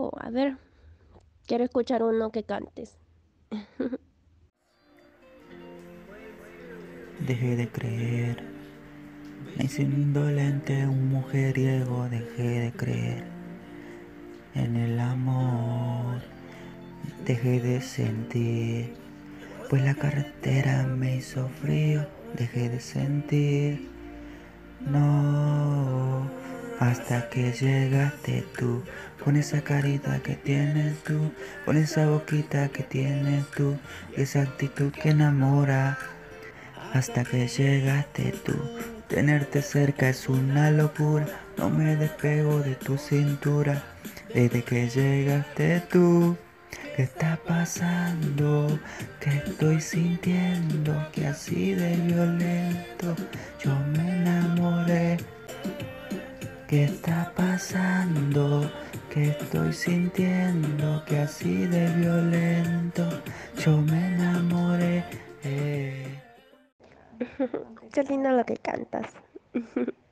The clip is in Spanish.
algo. A ver, quiero escuchar uno que cantes. Dejé de creer, me hice un indolente, un mujeriego, dejé de creer en el amor, dejé de sentir, pues la carretera me hizo frío, dejé de sentir, no, hasta que llegaste tú, con esa carita que tienes tú, con esa boquita que tienes tú, y esa actitud que enamora. Hasta que llegaste tú, tenerte cerca es una locura, no me despego de tu cintura, desde que llegaste tú. ¿Qué está pasando? ¿Qué estoy sintiendo? Que así de violento yo me enamoré. ¿Qué está pasando? ¿Qué estoy sintiendo? Que así de violento yo me enamoré. Qué lindo lo que cantas.